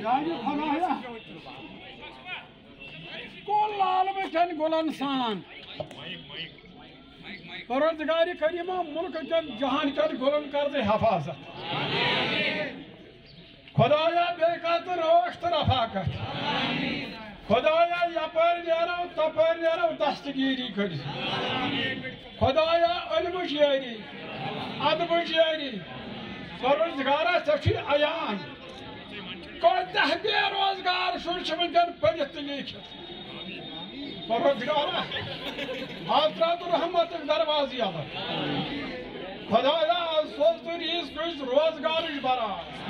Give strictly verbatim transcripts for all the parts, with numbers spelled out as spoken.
Yani Xodaya kol almışken golan san. Parvardigari Karima mulk can jahan kan golan karde hafazat. Xodaya bekatar hoş tarafakat. Xodaya yapar nerav tapar nerav dastgiri kar. Xodaya ölmüş yeri, admış yeri. Parvardigara saçı ayan. Koy tahbiye rozgar şurçumdan payetlik. Parvardigara Hazrat-ı Rahmet'in darvazı alır. Xodaya sozdur iz göz rozgar bara.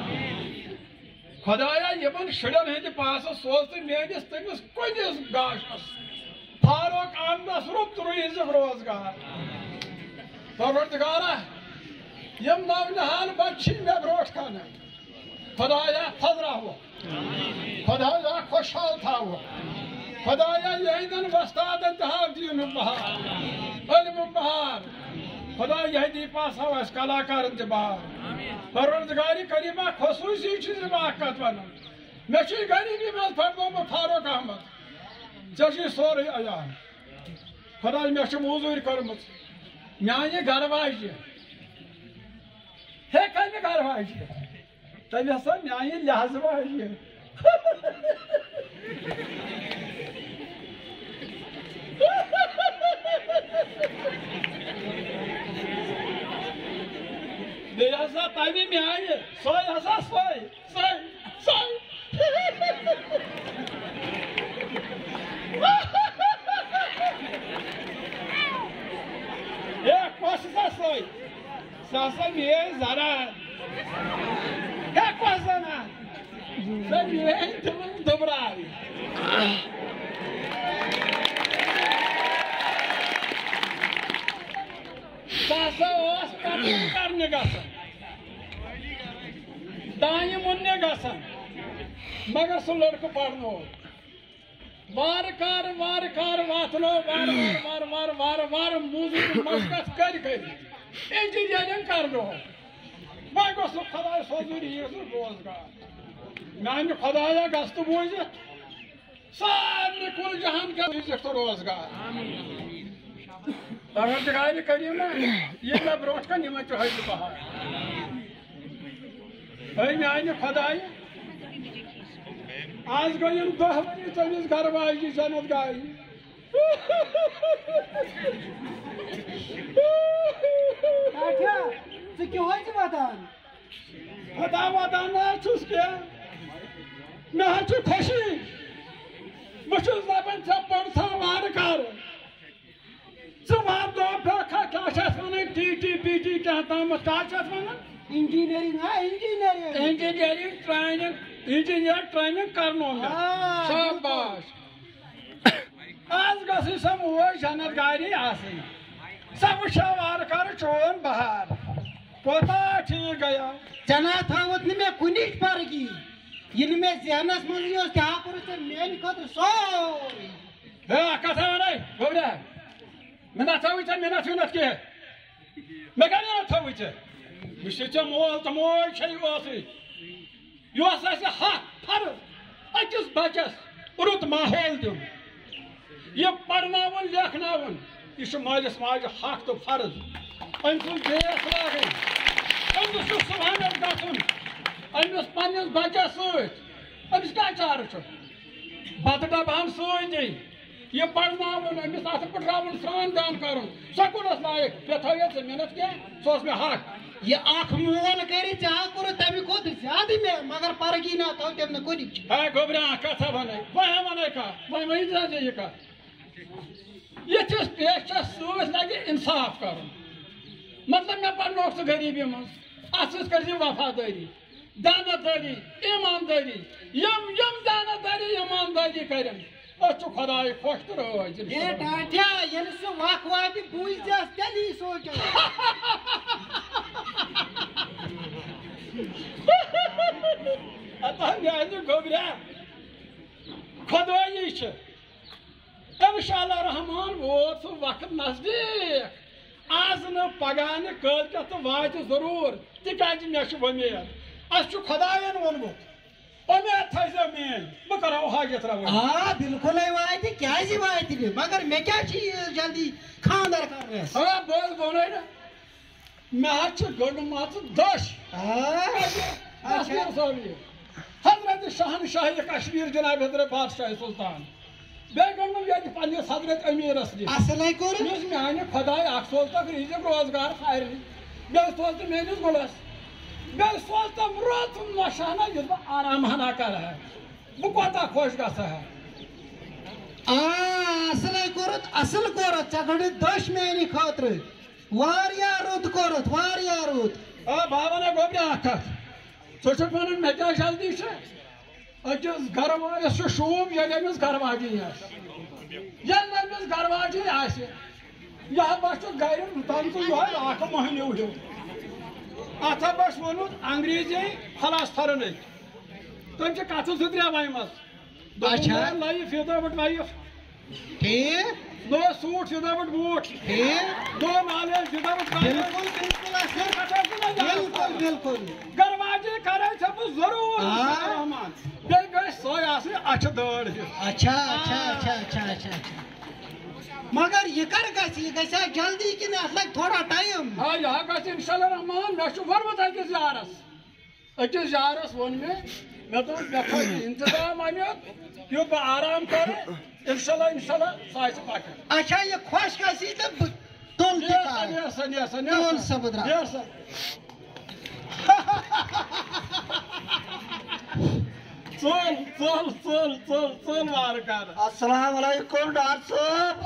Xodaya yaman şuran hindi pası sozdur meğnis temiz koydiz gaşas. Faruk andas rup duru iz rozgar. Parvardigara yam navni hal bachim me broş kanı. Xodaya fazrahu. Xodaya خوشحال thavu. Xodaya yaydan vastadan daha diyunum bahar. Ölümüm bahar. Xodaya yaydi pasa vas kalakarın bahar. Parvardigari Karima khususi çizi hakikat vanam. Meşi garibim az pardomu Faruk Ahmet. Caşı soru ayan. Xodaya meşi huzur karımız. Yani garvajı. He kalbi garvajı. Tabi Hasan yani lazım vajı. Beyazsa tabi mi hayır? Soy Hasan soy. Soy. Soy. Ya koşsa soy. Sasa miye zarar. Ya koşsana. Sen miye dobrar. Sasa os karne gasan. Dahi munne gasan. Magar sular ko parno. Var kar var kar vatlo var var var var var muzu maskas kar kar. Engineering karno. Vay gosu Xodaya sozuri yesu rozgar. Yani Xodaya gastı boyunca sarı kul jahan ka yesu rozgar. Parvardigari Karima ye me broch ka nima cho haydi bahar. Hay yani Xodaya az goyim dahvani tamiz garvayı janat gayi. Kaça, tu क्यों है वतन? Xda vatan ne çüz ki? Ne çü khoşi? Müşüz zaben çapar savar kar. Zıvar do baka kaşas bana ti ti pi ti kahta mı kaşas bana? Engineering है engineering Engineering training, engineer training karno me. हाँ, Shabash. Az gasi sam o janat gari asi. Sab shavar kar chon bahar. Kota ठीक गया. जना था उतने में कुनिट पर की इनमें ज़हनस मुझे क्या करो तो मेन को तो सो हे कथा नहीं गोबरा मैं ना थावी चे मैं ना थी ना के मैं क्या ना थावी चे मुझे चे मोल तो मोल शरी वासी यो ऐसे हाँ फर अचिस बचस उरुत माहौल दूँ ये पढ़ना वन लिखना वन ये शुमालिस माज हक तो फर्ज अंकुल देश लागे अंकुल सुभान अल्लाह अमिस पन्निस बच्चस सत अमिस क्या चार बत डबान सती ये पढ़न अमिस अत पठावन सान दान कर सकुलस लायक पे थो जमीनस क्या सो मे हक ये आँख मोल करे चाह करो तभी को ज्यादा में मगर पर की ना तो तब न कोई है गोबरा कथा बने वह बने का वह वही जाए ये का ये चीज पेश सूस लगे इंसाफ कर मतलब मैं पढ़ो से गरीबी मज अस कर वफादारी दानदारी ईमानदारी यम यम दानदारी ईमानदारी करन अच्छु खुदाय खुश तो रोज ये डांटिया ये सो वाकवादी बुझ जस तली सोच अतः मैं गोबरा खुदाई छ इंशाअल्लाह रहमान वो सो वक्त नजदीक आज न पगान कल तो वात जरूर तिकाज मे वमेद अस खुदायन वोनमुत امید تھٲیزیو میٲنۍ بہٕ کَرہو حاجت روا آ بالکل واتہِ کیازِ واتہِ نہٕ مگر مےٚ کیٛاہ چھِ یہِ جلدی خانٛدر کَرنَس آ بہٕ حظ ووٚنَے نا مےٚ حظ چھِ گٔنٛڈمٕژ دٔچھ حضرت شہنشاہی کشمیٖر جناب حضرت بادشاہ سلطان بیٚیہِ گٔنٛڈٕم ییٚتہِ پنٛنِس حضرت امیٖرس نِش اصلٕے کوٚر یُس میانہِ خۄداے اکھ سوزتکھ رِزِق روزگار خارِ بیٚیہِ سوز تہٕ میٲنِس گُلس بیٚیہِ سوز تم رُت نۄشانہ یُس بہٕ آرام ہنا کرٕ ہا بہٕ کوتاہ خۄش گژھٕ ہا آ اصلٕے کوٚرُتھ اصٕل کوٚرُتھ ژےٚ گٔنٛڈِتھ دٔچھ میٛانہِ خٲطرٕ واریاہ رُت کوٚرُتھ واریاہ رُت آ بہٕ وَنَے گوٚبرِ اکھ کتھ ژٕ چھُکھ وَنان مےٚ کیٛاہ جلدی چھِ أکِس گرٕ وٲلِس چھُ شوٗب ییٚلہِ أمِس گرٕ واجِنۍ آسہِ ییٚلہِ نہٕ أمِس گرٕ واجِنۍ آسہِ یہِ ہا باسیو گرِ تَمہِ ژٕ یِہوے اکھ مٔہنیوٗ ہیوٗ اتھ ہا باسہِ ووٚنمُت انگریٖزی فلاسفرنٕے تٔمۍ چھِ کتھٕ زٕ ترٛےٚ ونِمژٕ دوٚپُن لایف وداوُٹ وایف ٹھیٖک نو سوٗٹ وداوُٹ بوٗٹ ٹھیٖک نو نالیج وداوُٹ بِلکُل بِلکُل بِلکُل گرٕ واجِنۍ کرے ژےٚ بہٕ ضروٗر رحمان بیٚیہِ گژھِ سۄے آسٕنۍ اچھِ دٲر ہِش اچھا اچھا اچھا اچھا اچھا اچھا مگر یہِ کر گژھِ یہِ گژھِ جلدی کِنہٕ اَتھ لگہِ تھوڑا ٹایم آ یہِ ہا گژھِ انشاء اللہ رحمان مےٚ چھُ ووٚنمُت أکِس یارس أکِس یارس ووٚن مےٚ مےٚ دوٚپ مےٚ تھٲیِو انتظام امیُک یہِ بہٕ آرام کرٕ انشاء اللہ انشاء اللہ سُہ آسہِ پکان اچھا یہِ خۄش گژھی تہٕ بہٕ تُل تہِ کَرٕ نیر سا نیر سا تُل نیر سا بہٕ درٛاس نیر سا ژل ژل ژل ژل ژل وارٕ کارٕ السلام علیکم ڈاکٹر صٲب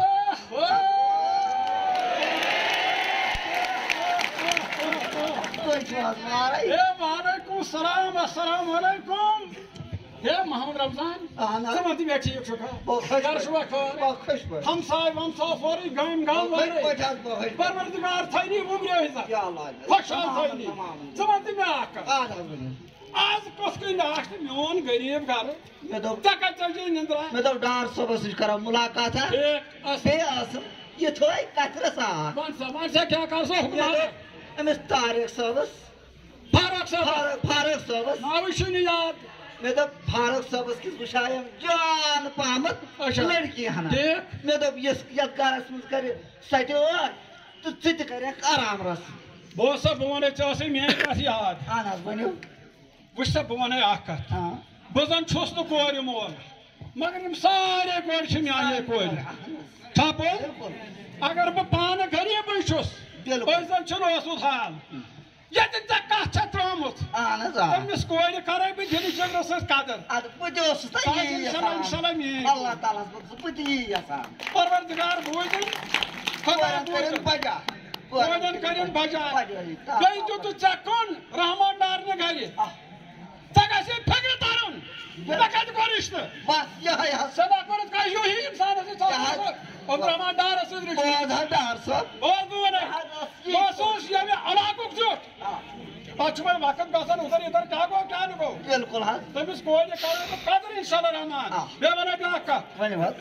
تُہۍ چھِو حظ وارٕے ہے وعلیکم السلام السلام علیکم ہے محمد رمضان اہن حظ ژٕ وَن تہٕ مےٚ ٹھیٖک چھُکھا گرٕ چھُوا خٲر خۄش پٲٹھۍ ہمساے ومساے سورُے گام گام وٲرٕے پروردگار تھٲینی وُمرِ عزت خۄشحال تھٲینی ژٕ وَن تہٕ مےٚ اکھ کتھ آز کُس کٔنۍ آسہِ میون غریٖب گرٕ مےٚ دوٚپ ژےٚ کتہِ ژَجے نِندرا مےٚ دوٚپ ڈاکٹر صٲبس سۭتۍ کرو مُلاقات ٹھیٖک اصٕل بیٚیہِ آسہٕ یہِ تھٲے کترس اکھ وَن سا وَن سا کیٛاہ کر سا حُکمہ أمِس طارق صٲبس فاروق صٲب فاروق صٲبس ناوٕے چھُے نہٕ یاد مےٚ دوٚپ فاروق صٲبس کِس وٕچھایم جان پہمتھ لڑکی ہنا ٹھیٖک مےٚ دوٚپ یُس یتھ گرس منٛز کرِ سۄ تہِ ٲٹھ تہٕ ژٕ تہِ کرکھ آرام رس بہٕ اوسا بہٕ وَنَے ژےٚ ٲسٕے میٲنۍ کتھ یاد اہن حظ ؤنِو وٕچھ سا بہٕ وَنَے اکھ کتھ بہٕ زن چھُس نہٕ کورِ مول مگر یِم سارے کورِ چھِ میانے کورِ چھا پوٚز اگر بہٕ پانہٕ غریٖبٕے چھُس أسۍ زن چھُنہٕ اوسمُت حال ییٚتہِ ژےٚ کتھ چھےٚ ترٲومٕژ اہن حظ آ تٔمِس کورِ کرے بہٕ دِلہِ جگرٕ سۭتۍ قدر ادٕ بہٕ تہِ اوسُس تۄہہِ یی یژھان اللہ تعالیٰ ہس بہٕ بہٕ تہِ یی یژھان پروردگار بوٗزِن خۄدا بوٗزِن بجا کورٮ۪ن کٔرِنۍ بجاے بیٚیہِ دیُتُتھ ژےٚ کُن رحمان ڈارنہِ گرِ ژےٚ گژھِ فِکرِ ترُن مےٚ کتہِ کوٚر رِشتہٕ بس یِہوے حظ صدا کوٚرُتھ کانٛہہ ہیوٗ اِنسانس سۭتۍ عبدالرحمان ڈارس سۭتۍ رِشتہٕ بوز حظ ڈاکٹر صٲب بوز بہٕ وَنَے بہٕ اوسُس ییٚمہِ علاقُک زیُٹھ پتہٕ چھُ وۄنۍ وقت گژھان اُدھر یِدھر کیٛاہ گوٚو کیٛاہ نہٕ گوٚو بِلکُل حظ تٔمِس کورِ کرے بہٕ قدر انشاء اللہ رحمان بیٚیہِ وَنَے بیٛاکھ کتھ ؤنِو حظ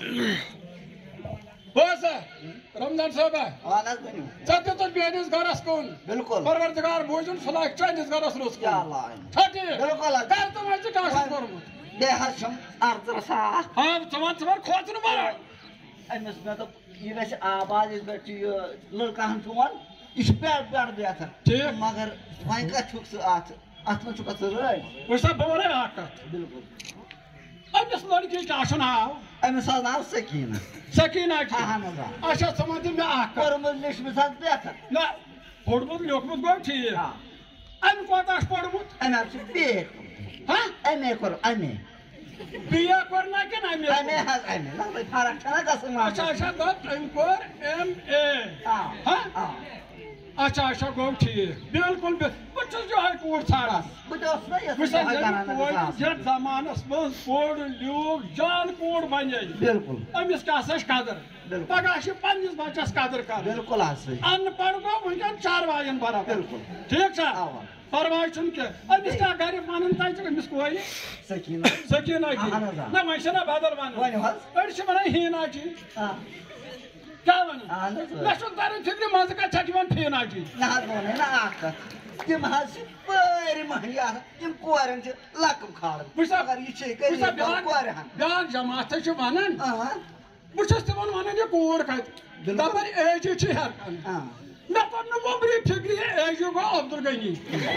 بوز سا رمضان صٲبا اہن حظ ؤنِو ژےٚ دِتُتھ میٲنِس گرس کُن بِلکُل پروردگار بوٗزِن سُہ لگہِ چٲنِس گرس رُس یا کُن اللہ چھا ٹھیٖک بِلکُل حظ کر تہٕ وۄنۍ ژٕ کیٛاہ چھُکھ کوٚرمُت بیٚیہِ حظ چھُم عرضہٕ رژھا اکھ ہاں ژٕ وَن ژٕ وَن کھوژنہٕ بَرابر أمِس مےٚ دوٚپ یہِ گژھِ آباد یِتھ پٲٹھۍ چھُ یہِ لڑکہٕ ہن چون یہِ چھُ پٮ۪ٹھ پٮ۪ٹھ بہتر ٹھیٖک مگر وۄنۍ کتھ چھُکھ ژٕ اتھ اتھ منٛز چھُکھ ژٕ رٲے وٕچھ سا بہٕ وَنَے اکھ کتھ بِلکُل أمِس لڑکی کیٛاہ چھُ ناو أمِس حظ ناو سکیٖنہ سکیٖنا جی اہن حظ آ اچھا ژٕ وَن تہٕ مےٚ اکھ کتھ پوٚرمُت لیچھمٕژ حظ بہتر نہ پوٚرمُت لیوٚکھمُت گوٚو ٹھیٖک آ أمۍ کوتاہ چھُ پوٚرمُت أمۍ حظ چھُ بی اے ہاں ایم اے کوٚر ایم اے بی اے کوٚر نا کِنہٕ ایم ایم اے اے حظ ایم اے لگے فرق چھےٚ نا گژھان اچھا اچھا دوٚپ أمۍ کوٚر ایم اے آ ہاں آ اچھا اچھا گوٚو ٹھیٖک بِلکُل بہٕ چھُس یِہوے کوٗر ژھانڈان بہٕ تہِ اوسُس نا وٕچھ یژھان سا یِہوے ییٚلہِ کران کورِ آسُن. یتھ زمانس منٛز پوٚر لیوٗکھ جان کوٗر بنے بِلکُل أمِس کیٛاہ سا چھِ قدر بِلکُل. پگاہ چھِ پننِس بچس قدر کرٕنۍ بِلکُل حظ صحیح ان پڑھ گوٚو وٕنکٮ۪ن چاروایَن برابر بِلکُل. ٹھیٖک چھا اَوا. پرواے چھُنہٕ کینٛہہ أمِس کیٛاہ گرِ ونان تتہِ أمِس کورِ سکیٖنہ سکیٖنا جی اہن حظ آ. نہ وۄنۍ چھِنہ بدل ونان ؤنِو حظ أڑۍ چھِ ونان ہیٖنا جی آ کیٛاہ ونان اہن حظ مےٚ چھُنہٕ تران فِکرِ منٛزٕ کتھ چھکھ یِوان فیٖنا جی نہ حظ ووٚنے نا اکھ کتھ تِم حظ چھِ پٲرۍ ساری مہنی آسان کورن لکم کھالان مگر یہ بیاکھ جماعت ونان بہٕ چھُس تِمن ونان یہِ کوٗر کتہِ دپان ایجہِ چھِ ہٮ۪کان مےٚ کوٚر نہٕ وۄبرِ فِکرِ ایجہِ گوٚو عبدالغنی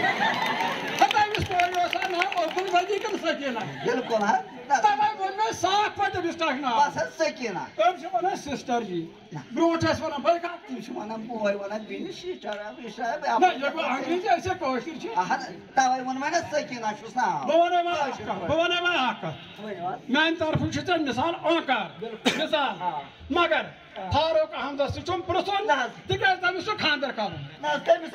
تٔمِس کورِ اوس ناو عبدالغنی کِنہٕ سکیٖنا بالکل تَوے ووٚن مےٚ صاف پٲٹھۍ تٔمِس ٹکھ ناو بس حظ سکیٖنا تِم چھِ ونان سِسٹر جی برونٛٹھ ٲسۍ ونان بٲے کتھ تِم چھِ ونان بوے ونان بیٚنہِ سِسٹر نہ یہِ گوٚو انگریزی أسۍ کٲشِر چھِ توے ووٚن وۄنۍ سکیٖنا چھُس ناو بہٕ ونے وۄنۍ اکھ کتھ بہٕ ونے وۄنۍ اکھ کتھ میانہِ طرفہٕ چھُ ژےٚ مثال اوکار مثال مگر فاروق احمدس تہِ چھُم پرژھُن تِکیازِ تٔمِس چھُ خاندر کرُن نہ تٔمِس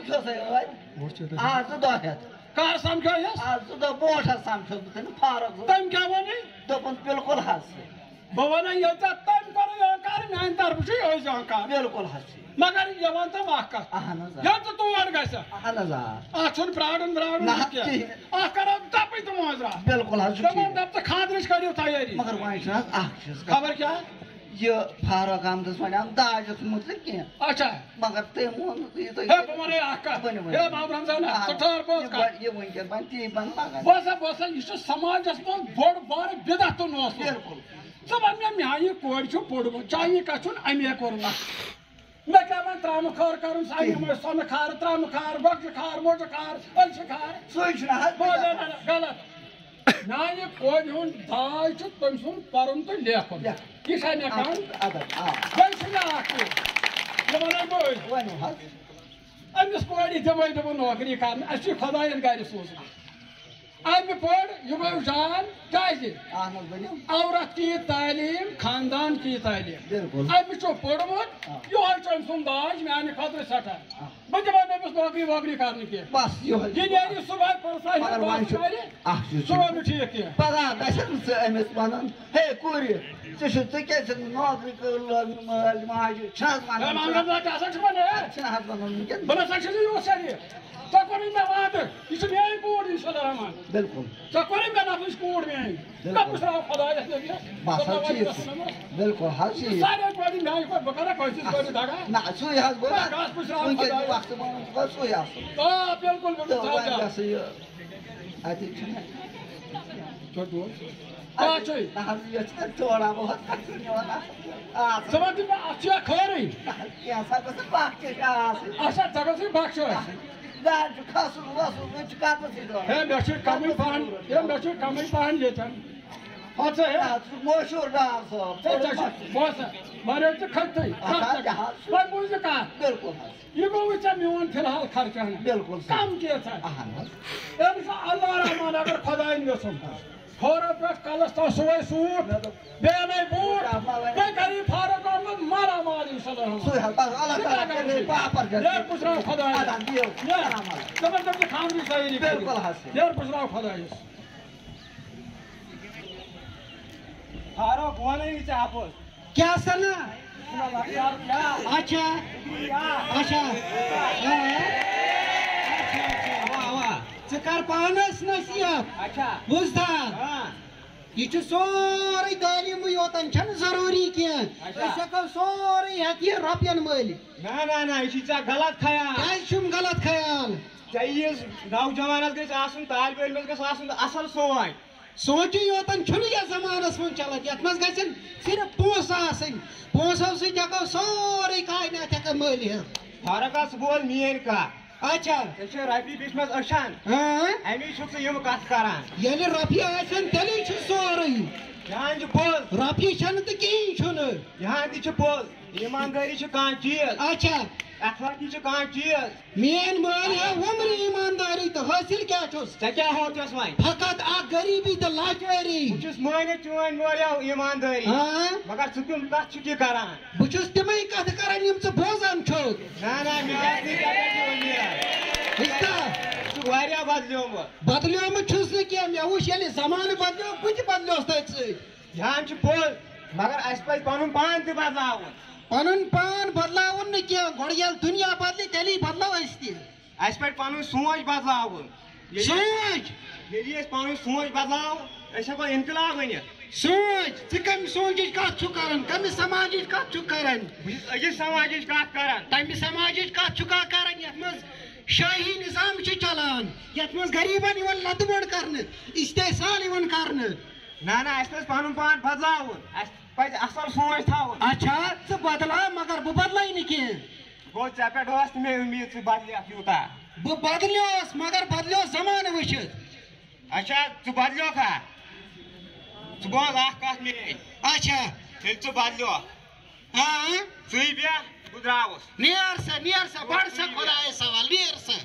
سمکھیوس آز زٕ دۄہ ہٮ۪تھ کر سمکھٲیس آز زٕ دۄہ برونٛٹھ حظ سمکھیوس بہٕ تٔمِس فاروق تٔمۍ کیٛاہ ووٚنُے دوٚپُن بالکل حظ بہٕ ونے ییٚلہِ ژےٚ تٔمۍ کوٚرُے اوکار میانہِ طرفہٕ چھُ یِہوے اوکار بالکل حظ مگر یہِ وَن تہٕ اکھ کتھ اہن حظ ییٚلہِ ژٕ تور گژھکھ اہن حظ آ اتھ چھُنہٕ پرٛارُن پرٛارُن کینٛہہ اتھ کرو دپٕے تہٕ مٲنٛزراتھ بالکل حظ دپان دپ ژٕ خاندرٕچ کٔرِو تیٲری مگر وۄنۍ چھُ حظ اکھ چیٖز خبر کیٛاہ یہ فاروق احمدس ونیٛام داجس متعلق کینٛہہ اچھا مگر تٔمۍ ووٚن نہٕ یہِ ہے بہٕ ونے اکھ کتھ ہے باب رمضانا ژٕ ٹھہر پوٚز کتھ یہِ وٕنکٮ۪ن بنہِ تی بنہِ پگاہ بوزا بوزا یہِ چھُ سماجس منٛز بوٚڑ بارٕ بدعت تہٕ نوسُر بالکل ژٕ وَن مےٚ میانہِ کورِ چھُ پوٚرمُت چانہِ کتھ چھُنہٕ امی کوٚرمُت مےٚ کیٛاہ وۄنۍ ترٛامہٕ خٲر کرُن سانہِ ٲسۍ سۄنہٕ کھار ترٛامہٕ کھار گۄگجہِ کھار موٹہٕ کھار ألسہِ کھار سُے چھُنہٕ حظ بوزا نہ غلط میانہِ کورِ ہُنٛد داج چھُ تٔمۍ سُنٛد پرُن تہٕ لیکھُن یہِ چھا مےٚ کم بیٚیہِ چھُ مےٚ اکھ چیٖز بہٕ ونے بٲے ؤنِو حظ أمِس کورِ دِمے دوٚپُن نوکری کرنہٕ اَسہِ چھُ خۄداین گرِ سوٗزمُت امہِ پور یہِ گوٚو جان کیٛازِ اہن حظ ؤنِو عورت کی تعلیٖم خاندان کی تعلیٖم بالکل أمِس چھُ پوٚرمُت یِہوے چھُ أمۍ سُنٛد داج میانہِ خٲطرٕ سٮ۪ٹھاہ بہٕ دِمے أمِس نوکری ووکری کرنہٕ کینٛہہ بس یِہوے یہِ نیرِ صبحٲے پرٛژھاے مگر وۄنۍ چھُ اکھ چیٖز سُہ گوٚو نہٕ ٹھیٖک کینٛہہ پگاہ گژھکھ نہٕ ژٕ أمِس ونُن ہے کورِ ژٕ چھُکھ ژٕ کیٛازِ چھکھ نہٕ نوکری لٲگمٕژ مٲلۍ ماجہِ چھِ حظ ہے ونان مامرمزا کیٛاہ سا چھُ ونان چھِنہٕ حظ ونُن وٕنکٮ۪ن بہٕ نسا چھُس یوٗت شریٖف ژےٚ کوٚرُے مےٚ وعدٕ یہِ چھِ میٲنۍ کوٗر اِنشاء اللہ رحمان بالکل ژےٚ کوٚرُے مےٚ نفرٕچ کوٗر میٲنۍ مےٚ پٕشراو خۄدایس بس حظ ٹھیٖک بالکل حظ ٹھیٖک سارے کورِ میانہِ کھۄتہٕ بہٕ کرا کٲنٛسہِ کورِ دگا نہ سُے حظ گوٚو گژھ پٕشراو وٕنکٮ۪ن خۄدایس وقتہٕ وَنُن چھُ گوٚو سُے آسُن آ بِلکُل تہٕ بِلکُل وۄنۍ گژھِ یہِ اَتہِ چھُنہٕ آ چھُے نہ حظ یہِ چھِ تھوڑا بہت کَتھٕ نِوان آ ژٕ وَن تہٕ مےٚ اَتھ چھُیا خٲرٕے کینٛہہ سا گٔژھ بکھ تہِ آسٕنۍ اچھا ژےٚ گژھٕے بخش ٲسۍ گاڑِ چھُ کھسُن وسُن وۄنۍ چھُ کَتنَسٕے دۄہ ہے مےٚ چھُ کمٕے پہن ہے مےٚ چھُ کمٕے پہن ییٚتٮ۪ن ہۄ ژٕ ہے مشہوٗر ڈار صٲب ژےٚ ژےٚ چھُ بوز واریاہ ژٕ کھٔتھٕے وۄنۍ بوٗزِ کتھ بالکل حظ یہِ گوٚوُے ژےٚ میون فِلحال خرچہٕ بالکل کم کینٛژھا اہن حظ أمۍ سُہ اللہ رحمان اگر خۄداین یوٚژھُن کھورو پٮ۪ٹھ کلس تام سُوے سوٗٹ بیٚیہِ اَنے بوٗٹ بیٚیہِ کری فاروق احمد مارا مال اِنشاء اللہ سُے حظ بس اللہ تعالیٰ کٔرِنۍ پاپر نیر پُشراو خۄدایس اَدٕ دِیِو دَپان دَپہِ خانٛدرٕچ تیٲری بالکل حظ نیر پُشراو خۄدایس فاروق وَنٕے نہٕ ژےٚ اَپُز کیٛاہ سنا اچھا اچھا ژٕ کر پانس نصیحت بوٗزتھا یہ چھُ سورُے تعلیٖمٕے یوتن چھنہٕ ضروٗری کینٛہہ أسۍ ہٮ۪کو سورُے ہٮ۪تھ یہِ رۄپین مٔلۍ نہ نہ نہ یہِ چھُے ژےٚ غلط خیال کیٛازِ چھُم غلط خیال ژےٚ ییٖژ نوجوانس گژھِ آسُن طالبہِ علمس گژھِ آسُن اصل سونٛچ سونٛچُے یوتن چھُنہٕ یتھ زمانس منٛز چلان یتھ منٛز گژھن صرف پونٛسہٕ آسٕنۍ پونٛسو سۭتۍ ہٮ۪کو سورُے کاینات ہٮ۪کان مٔلۍ ہٮ۪تھ فاروقا ژٕ بوز میٲنۍ کتھ اچھا ژےٚ چھِ رۄپیہِ بیچمژ أچھن ہاں امی چھُکھ ژٕ یِم کتھ کران ییٚلہِ رۄپیہِ آسن تیٚلی چھُ سورُے جان چھُ پوٚز رۄپیہِ چھنہٕ تہٕ کِہیٖنۍ چھُنہٕ جان تہِ چھُ پوٚز ایٖماندٲری چھِ کانٛہہ چیٖز اچھا اخلاقی چھِ کانٛہہ چیٖز میٲنۍ مٲلۍ ہے وُمرِ ایٖماندٲری تہٕ حٲصِل کیٛاہ چھُس ژےٚ کیٛاہ ہوتس وۄنۍ فقط اکھ غریٖبی تہٕ لاچٲری بہٕ چھُس مٲنِتھ چٲنۍ مٲلیو ایٖماندٲری ہاں مگر ژٕ کٕم کتھ چھُکھ یہِ کران بہٕ چھُس تِمے کتھٕ کران یِم ژٕ بوزان چھُکھ نہ نہ مےٚ آسہِ نہٕ ژےٚ پٮ۪ٹھ اُمید بوٗزتھا ژٕ چھُکھ واریاہ بدلیومُت بدلیومُت چھُس نہٕ کینٛہہ مےٚ وٕچھ ییٚلہِ زمانہٕ بدلیو بہٕ تہِ بدلیوس تٔتھۍ سۭتۍ جان چھُ پوٚز مگر اَسہِ پزِ پنُن پان تہِ بدلاوُن پنُن پان بدلاوُن نہٕ کینٛہہ گۄڈٕ ییٚلہِ دُنیا بدلہِ تیٚلی بدلو أسۍ تہِ اَسہِ پزِ پنُن سونٛچ بدلاوُن سونٛچ ییٚلہِ أسۍ پنُن سونٛچ بدلاوو أسۍ ہٮ۪کو انقلاب ؤنِتھ سونٛچ ژٕ کمہِ سونٛچٕچ کتھ چھُکھ کران کمہِ سماجٕچ کتھ چھُکھ کران بہٕ چھُس أکِس سماجٕچ کتھ کران تمہِ سماجٕچ کتھ چھُکھا کران یتھ منٛز شاہی نظام چلان یت مز غریبن یوان لد بڑ کرنے استحصال یوان کرنے نا نا اس پہ پانن پان بدلاون اس پہ اصل سوچ تھاون اچھا ژٕ بدلا مگر بہٕ بدلاے نہٕ کینٛہہ گوٚو ژےٚ پٮ۪ٹھ ٲس نہٕ مےٚ اُمید ژٕ بدلیکھ یوٗتاہ بہٕ بدلیوس مگر بدلیوس زمانہٕ وٕچھِتھ اچھا ژٕ بدلیوکھا ژٕ بوز اکھ کتھ میٲنۍ اچھا ییٚلہِ ژٕ بدلیوکھ ہاں ژٕے بیٚہہ بہٕ درٛاوُس نیر سا نیر سا بڑ سا خدایس سوال نیر سا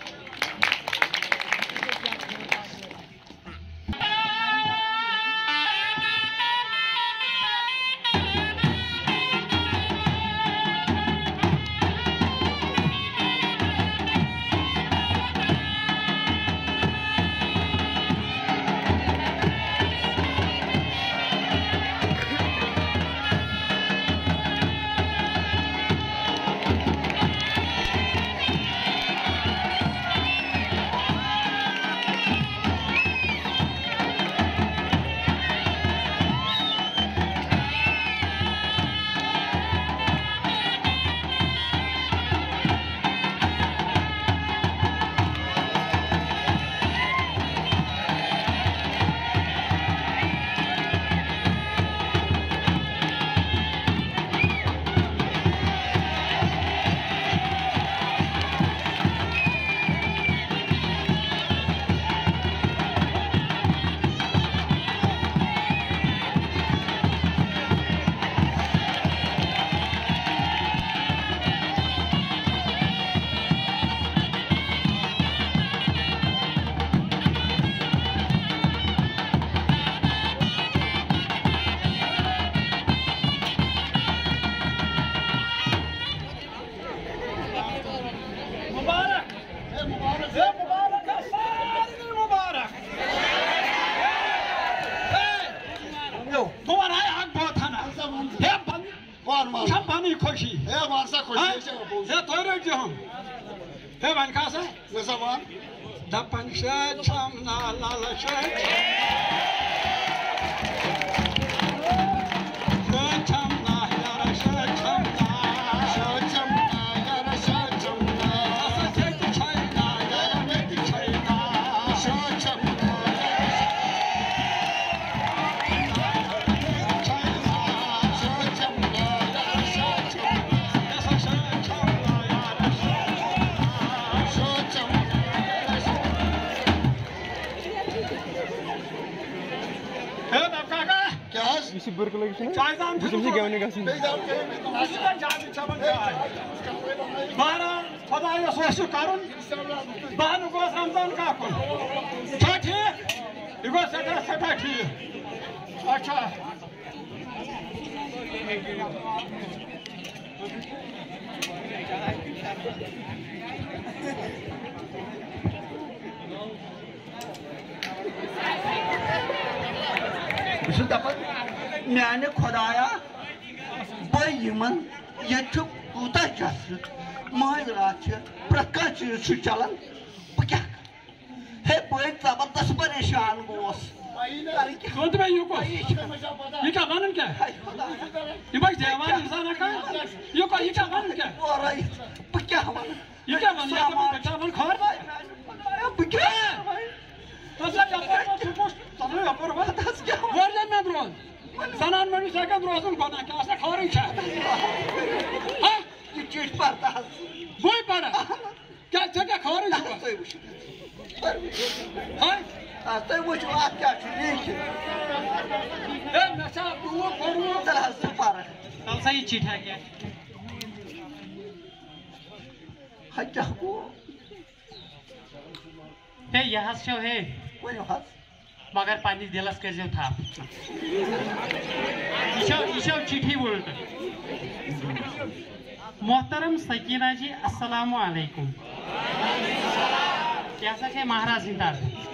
دپن شد چمنا لالا شد شد چمنا یارا شد چمنا شد چمنا یارا شد چمنا اصلا سیدی چاینا یارا میدی چاینا شد چمنا چاینا شد چمنا یارا شد چمنا اصلا شد چمنا یارا شد چمنا خدایس اوس کرُن بہانہٕ گوٚژھ رمضان کاکُن چھا ٹھیٖک یہِ گوٚو سٮ۪ٹھاہ سٮ۪ٹھاہ ٹھیٖک اچھا بہٕ چھُس دپان میانہِ خۄدایا بہٕ یِمن ییٚتہِ چھُ کوٗتاہ جسر مٲنۍ راتھ چھِ پرٛٮ۪تھ کانٛہہ چیٖز چھُ چلان بہٕ کیٛاہ کرٕ ہے بہٕ زبردست پریشان گوس سونٛچ مےٚ یہِ کُس یہِ کیٛاہ وَنان کیٛاہ یہِ ما چھِ دیوان اِنسانا کانٛہہ یہِ کیٛاہ یہِ کیٛاہ وَنان کیٛاہ اورَے بہٕ کیٛاہ وَنہٕ یہِ کیٛاہ وَنان یہِ کیٛاہ وَنان خبر بہٕ کیٛاہ واریاہ مےٚ روز زنان مٔہنِس ہٮ۪کن روزُن گۄناہ کیٛاہ آسان خبرٕے چھا یہِ چِٹھۍ پَرٕ حظ بٕے پَرٕ کیٛاہ ژےٚ کیٛاہ خبرٕے چھُ تُہۍ وٕچھِو ہے تُہۍ وٕچھِو اَتھ کیٛاہ چھُ لیٖکھِتھ ہے مےٚ چھا پوٗرٕ پوٚرمُت تیٚلہِ حظ ژٕ پَرٕ تَل سا یہِ چِٹھا کیٛاہ ہا کیٛاہ گوٚو ہے یہِ حظ چھو ہے ؤنِو حظ مگر پننِس دِلس کٔرۍزیو تھپھ یہِ چھو یہِ چھو چِٹھی اُلٹہٕ محترم سکیٖنہ جی السلام علیکم یہِ ہسا چھے مہراز سٕنٛدِ طرفہٕ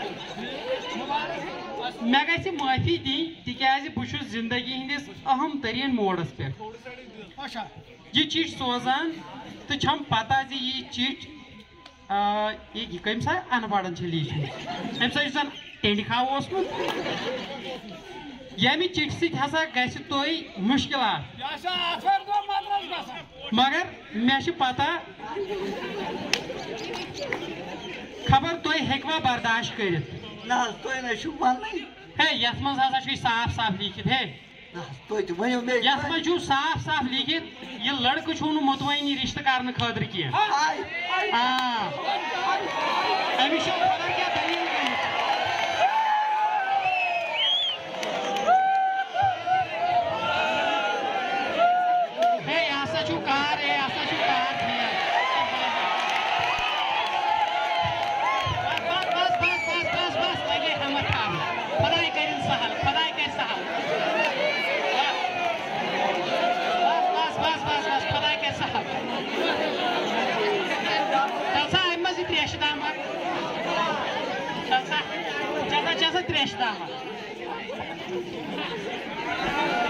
مےٚ گژھِ معٲفی دِنۍ تِکیٛازِ بہٕ چھُس زندگی ہٕنٛدِس اہم تریٖن موڈس پٮ۪ٹھ یہِ چِٹھۍ سوزان تہٕ چھم پتہ زِ یہِ چِٹھۍ یہِ کٔمۍ سا ان پڑھن چھِ لیٖچھمٕژ أمۍ سا چھُ زن ٹینڈِ کھاو اوسمُت ییٚمہِ چِٹھۍ سۭتۍ ہسا گژھِ تۄہہِ مُشکلات مگر مےٚ چھِ پتہ خبر تُہۍ ہیٚکوا برداشت کٔرِتھ نہ حظ تُہۍ نہ چھُو وَننٕے ہے یَتھ منٛز ہسا چھُ صاف صاف لیٖکھِتھ ہے نہ حظ تُہۍ تہِ ؤنِو مےٚ یَتھ منٛز چھُ صاف صاف لیٖکھِتھ یہِ لڑکہٕ چھُو نہٕ مُتوٲنی رِشتہٕ کرنہٕ خٲطرٕ کینٛہہ ہاے آ أمِس چھِ خبر کیٛاہ دٔلیٖل گٔمٕژ ہے یہِ ہسا چھُو کار ہے یہِ ہسا چھُو کار ٹھیٖک بس بس بس بس بس بس لگے ہمت تھاونہٕ خۄداے کٔرِن سہل خۄداے کَرِ سہل بس بس بس بس خۄداے کَرِ سہل چل سا اَمہِ منٛز یہِ ترٛیشہِ دامہ چل سا چل سا چل سا ترٛیشہِ دامہ